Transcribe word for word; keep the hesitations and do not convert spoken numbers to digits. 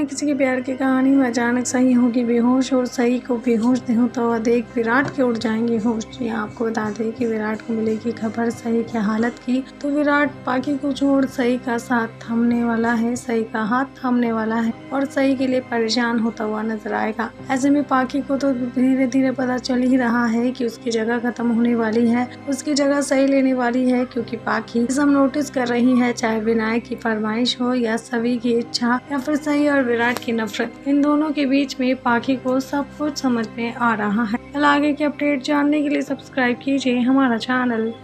किसी के प्यार की कहानी में अचानक सही होगी बेहोश और सही को बेहोश होता हुआ देख विराट के उड़ जाएंगे होश। जी आपको बता दें कि विराट को मिलेगी खबर सही की हालत की, तो विराट पाकी को छोड़ सही का साथ थामने वाला है, सही का हाथ थामने वाला है और सही के लिए परेशान होता हुआ नजर आएगा। ऐसे में पाकी को तो धीरे धीरे पता चल ही रहा है कि उसकी जगह खत्म होने वाली है, उसकी जगह सही लेने वाली है, क्योंकि पाकी सब नोटिस कर रही है, चाहे विनायक की फरमाइश हो या सभी की इच्छा या फिर सही और विराट की नफरत। इन दोनों के बीच में पाकी को सब कुछ समझ में आ रहा है। कल आगे के अपडेट जानने के लिए सब्सक्राइब कीजिए हमारा चैनल।